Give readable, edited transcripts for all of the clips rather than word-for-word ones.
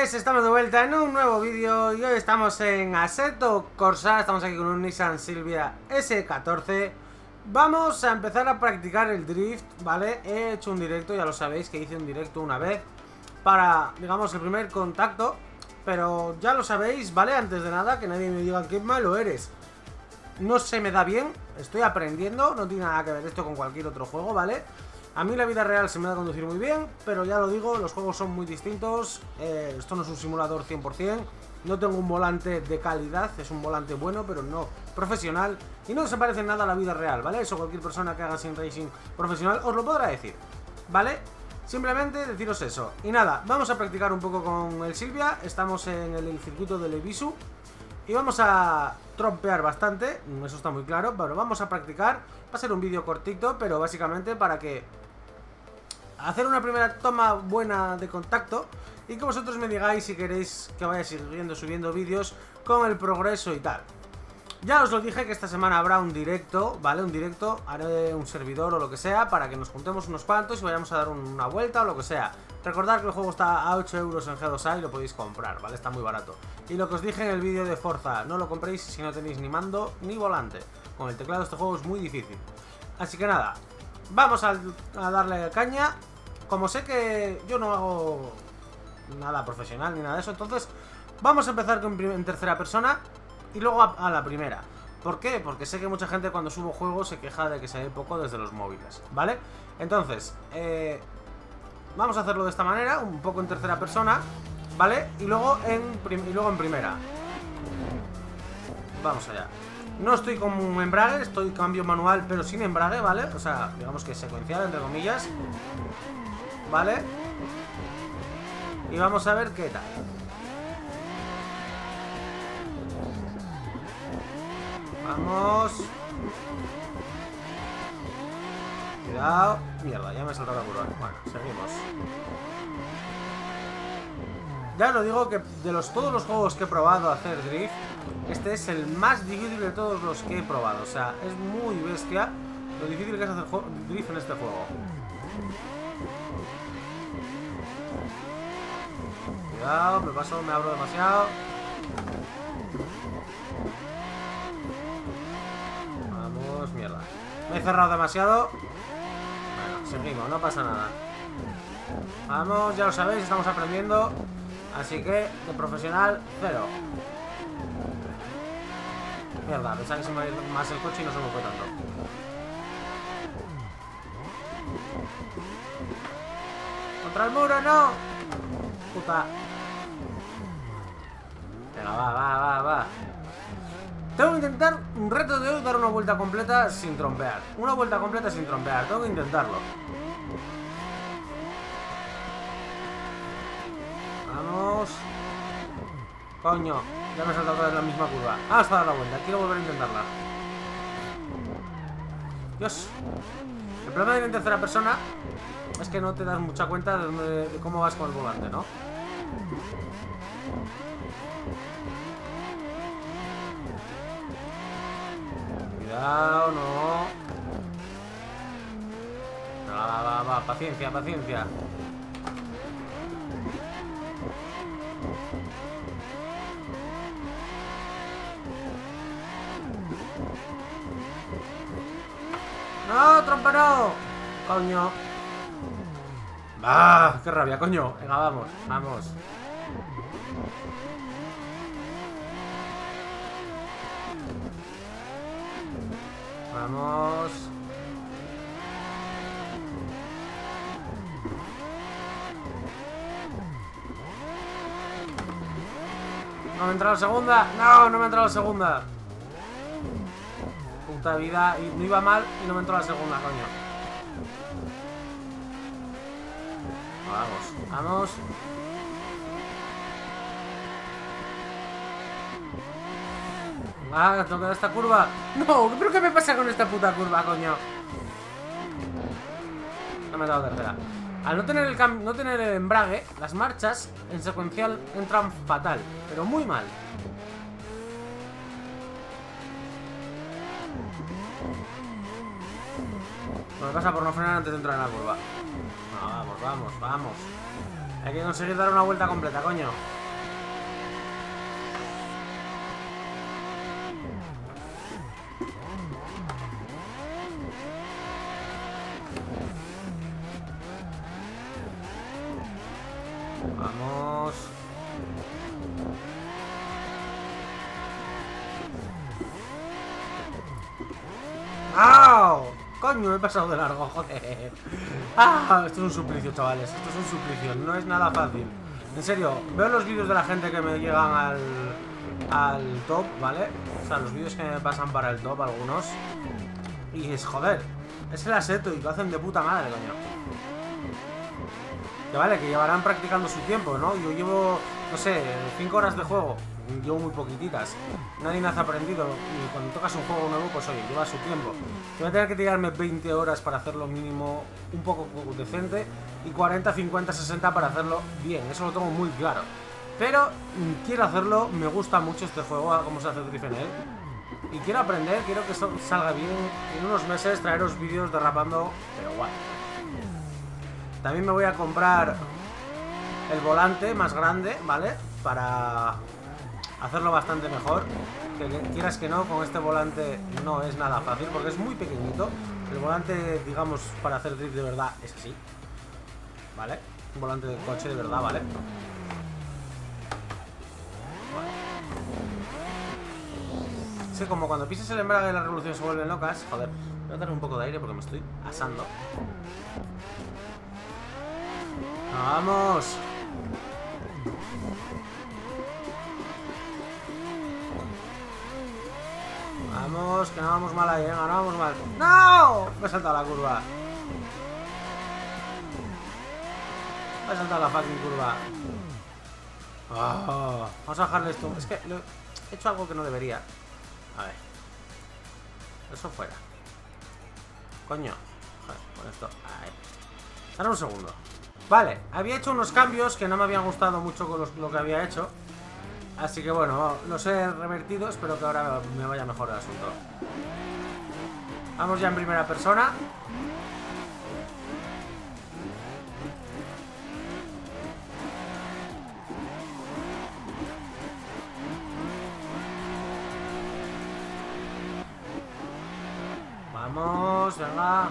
Pues estamos de vuelta en un nuevo vídeo y hoy estamos en Assetto Corsa. Estamos aquí con un Nissan Silvia S14. Vamos a empezar a practicar el drift, ¿vale? He hecho un directo, ya lo sabéis que hice un directo una vez para, digamos, el primer contacto. Pero ya lo sabéis, ¿vale? Antes de nada, que nadie me diga qué malo eres. No se me da bien, estoy aprendiendo, no tiene nada que ver esto con cualquier otro juego, ¿vale? A mí la vida real se me da a conducir muy bien, pero ya lo digo, los juegos son muy distintos. Esto no es un simulador 100%, no tengo un volante de calidad, es un volante bueno, pero no profesional. Y no se parece en nada a la vida real, ¿vale? Eso cualquier persona que haga sim racing profesional os lo podrá decir, ¿vale? Simplemente deciros eso. Y nada, vamos a practicar un poco con el Silvia. Estamos en el circuito del Ebisu y vamos a trompear bastante, eso está muy claro, pero vamos a practicar. Va a ser un vídeo cortito, pero básicamente para que hacer una primera toma buena de contacto y que vosotros me digáis si queréis que vaya subiendo vídeos con el progreso y tal. Ya os lo dije que esta semana habrá un directo, ¿vale? Un directo, haré un servidor o lo que sea para que nos juntemos unos cuantos y vayamos a dar una vuelta o lo que sea. Recordad que el juego está a 8 euros en G2A y lo podéis comprar, ¿vale? Está muy barato. Y lo que os dije en el vídeo de Forza, no lo compréis si no tenéis ni mando ni volante. Con el teclado este juego es muy difícil. Así que nada, vamos a darle caña. Como sé que yo no hago nada profesional ni nada de eso, entonces vamos a empezar en tercera persona y luego a la primera. ¿Por qué? Porque sé que mucha gente cuando subo juegos se queja de que se ve poco desde los móviles, ¿vale? Entonces, vamos a hacerlo de esta manera, un poco en tercera persona, ¿vale? Y luego en primera. Vamos allá. No estoy con un embrague, estoy cambio manual pero sin embrague, ¿vale? O sea, digamos que secuencial, entre comillas, ¿vale? Y vamos a ver qué tal. Vamos. Cuidado. Mierda, ya me he saltado la curva. Bueno, seguimos. Ya os lo digo que de todos los juegos que he probado a hacer drift, este es el más difícil de todos los que he probado. O sea, es muy bestia lo difícil que es hacer drift en este juego. Cuidado, me abro demasiado. Vamos, mierda. Me he cerrado demasiado. Bueno, seguimos, no pasa nada. Vamos, ya lo sabéis, estamos aprendiendo. Así que, de profesional, cero. Mierda, pensaba que se me iba a ir más el coche y no se me fue tanto. ¡Contra el muro, no! Puta. Venga, va. Tengo que intentar, un reto de hoy, dar una vuelta completa sin trompear. Una vuelta completa sin trompear, tengo que intentarlo. Vamos. Coño, ya me he saltado otra vez la misma curva. Vamos a dar la vuelta, quiero volver a intentarla. Dios. El problema de ir en tercera persona es que no te das mucha cuenta de cómo vas con el volante, ¿no? Cuidado, no. Va, paciencia. ¡No, trompa no! ¡Coño! ¡Ah! ¡Qué rabia, coño! Venga, vamos. Vamos. No me ha entrado la segunda. No me ha entrado la segunda. Puta vida. Y no iba mal y no me entró la segunda, coño. Vamos. Ah, tengo que dar esta curva. No, ¿pero qué me pasa con esta puta curva, coño? No me he dado tercera. Al no tener el embrague, las marchas en secuencial entran fatal, pero muy mal. Me pasa por no frenar antes de entrar en la curva. No, vamos. Hay que conseguir dar una vuelta completa, coño. Coño, me he pasado de largo, joder. Ah, esto es un suplicio, chavales. Esto es un suplicio, no es nada fácil. En serio, veo los vídeos de la gente que me llegan al top, ¿vale? O sea, los vídeos que me pasan para el top, algunos. Y es, joder, es el Assetto y lo hacen de puta madre, coño. Que vale, que llevarán practicando su tiempo, ¿no? Yo llevo, no sé, 5 horas de juego. Llevo muy poquititas. Nadie me hace aprendido. Y cuando tocas un juego nuevo, pues oye, lleva su tiempo. Voy a tener que tirarme 20 horas para hacerlo mínimo un poco decente. Y 40, 50, 60 para hacerlo bien. Eso lo tengo muy claro. Pero quiero hacerlo. Me gusta mucho este juego, cómo se hace drift en él. Y quiero aprender, quiero que salga bien. En unos meses traeros vídeos derrapando, pero guay. También me voy a comprar el volante más grande, ¿vale? Para hacerlo bastante mejor. Que quieras que no, con este volante no es nada fácil porque es muy pequeñito. El volante, digamos, para hacer drift de verdad es así, ¿vale? Un volante de coche de verdad, ¿vale? Sí, como cuando pises el embrague las revoluciones se vuelven locas. Joder, voy a dar un poco de aire porque me estoy asando. ¡Vamos! Vamos, que no vamos mal ahí, venga, no vamos mal. ¡No! Me he saltado la curva. Me he saltado la fucking curva. Oh, vamos a bajarle esto. Es que he hecho algo que no debería. A ver. Eso fuera. Coño. Joder, con esto. Ahí. Ahora un segundo. Vale, había hecho unos cambios que no me habían gustado mucho con lo que había hecho. Así que bueno, los he revertido. Espero que ahora me vaya mejor el asunto. Vamos ya en primera persona. Vamos, venga.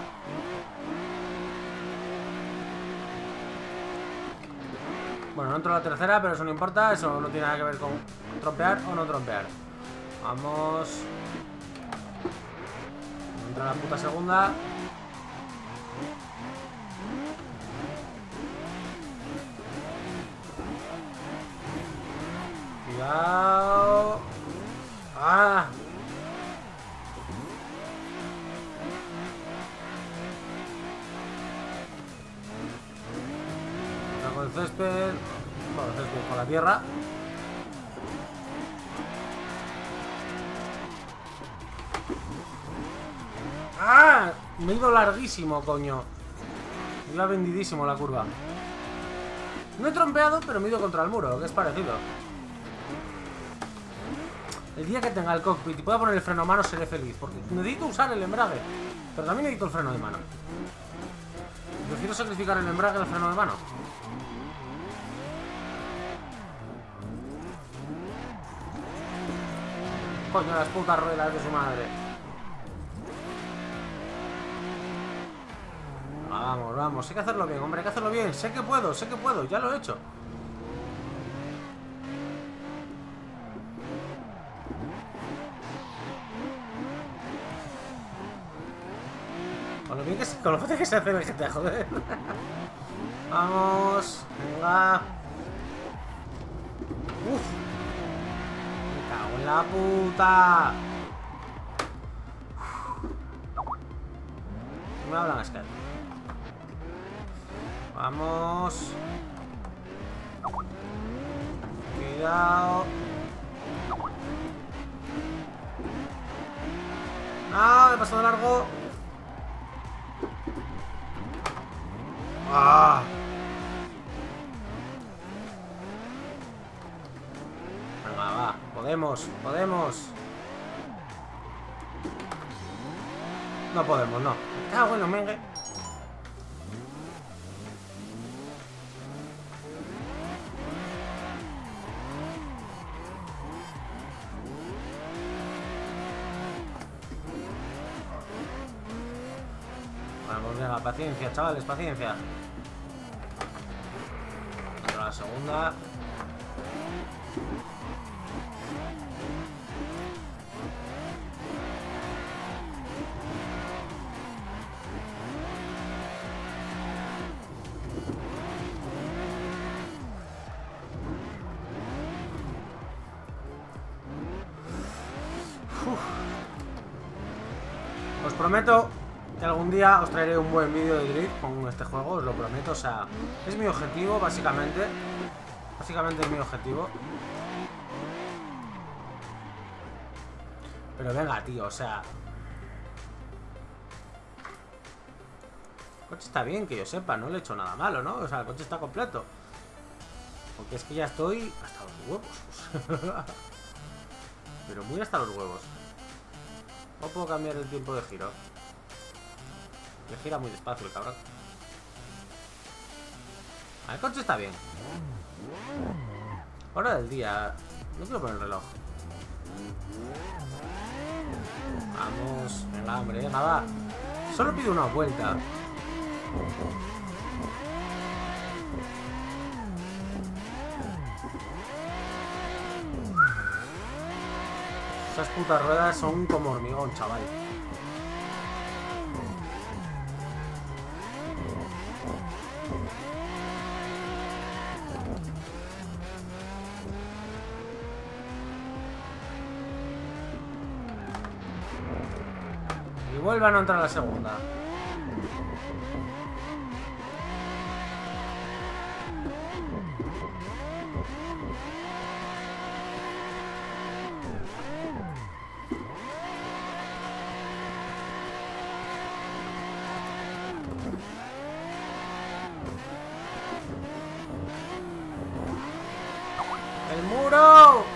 Bueno, no entro a la tercera, pero eso no importa. Eso no tiene nada que ver con trompear o no trompear. Vamos. Entra la puta segunda. Cuidado. ¡Ah! Con el césped. Bueno, el césped con la tierra. ¡Ah! Me he ido larguísimo, coño. Me iba vendidísimo la curva. No he trompeado, pero me he ido contra el muro, que es parecido. El día que tenga el cockpit y pueda poner el freno a mano seré feliz, porque necesito usar el embrague, pero también necesito el freno de mano. Prefiero sacrificar el embrague al freno de mano. Coño, las putas ruedas de su madre. Vamos, vamos, hay que hacerlo bien, hombre, hay que hacerlo bien. Sé que puedo, ya lo he hecho. Con lo bien que se, con lo fácil que se hace el GTA, joder. Vamos, venga. Uf. Me cago en la puta. No me hablan a Skype. Vamos. Cuidado. Ah, me he pasado de largo. Ah. Venga, va. Podemos. No podemos, no. Ah, bueno, mengue. Vamos, venga, paciencia, chavales, paciencia. Otra la segunda. Os prometo que algún día os traeré un buen vídeo de drift con este juego, os lo prometo. O sea, es mi objetivo, básicamente. Básicamente es mi objetivo. Pero venga, tío, o sea... El coche está bien, que yo sepa, no le he hecho nada malo, ¿no? O sea, el coche está completo. Porque es que ya estoy hasta los huevos. Pero muy hasta los huevos. No puedo cambiar el tiempo de giro. Que gira muy despacio el cabrón. El coche está bien. Hora del día. No quiero poner el reloj. Vamos. Venga, hombre, venga, va. Solo pido una vuelta. Esas putas ruedas son como hormigón, chaval. Y vuelve a no entrar a la segunda. ¡El muro!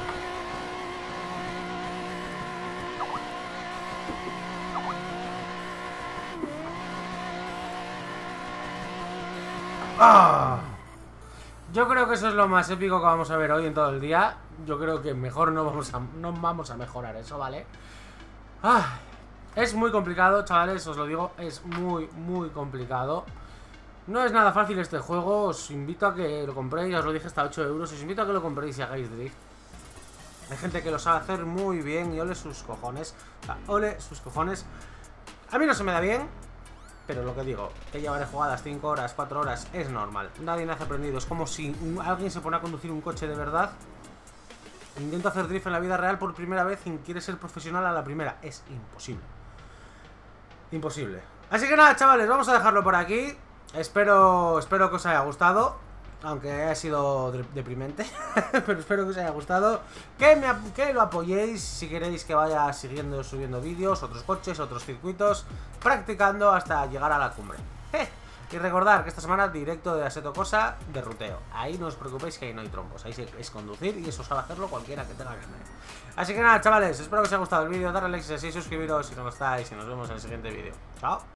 ¡Ah! Yo creo que eso es lo más épico que vamos a ver hoy en todo el día. Yo creo que mejor no vamos a mejorar eso, ¿vale? ¡Ah! Es muy complicado, chavales, os lo digo. Es muy complicado. No es nada fácil este juego. Os invito a que lo compréis. Ya os lo dije, hasta 8 euros. Os invito a que lo compréis y hagáis drift. Hay gente que lo sabe hacer muy bien. Y ole sus cojones. O sea, ole sus cojones. A mí no se me da bien. Pero lo que digo, que llevaré jugadas 5 horas, 4 horas. Es normal. Nadie nace aprendido. Es como si alguien se pone a conducir un coche de verdad. Intento hacer drift en la vida real por primera vez y quiere ser profesional a la primera. Es imposible. Imposible. Así que nada, chavales, vamos a dejarlo por aquí. Espero que os haya gustado. Aunque haya sido deprimente. Pero espero que os haya gustado. Que lo apoyéis si queréis que vaya subiendo vídeos, otros coches, otros circuitos, practicando hasta llegar a la cumbre. Y recordar que esta semana directo de Assetto Corsa de ruteo. Ahí no os preocupéis que ahí no hay trompos. Ahí es conducir y eso sabe hacerlo cualquiera que tenga carnet. Así que nada, chavales, espero que os haya gustado el vídeo. Darle like si así, suscribiros si no lo estáis y nos vemos en el siguiente vídeo. Chao.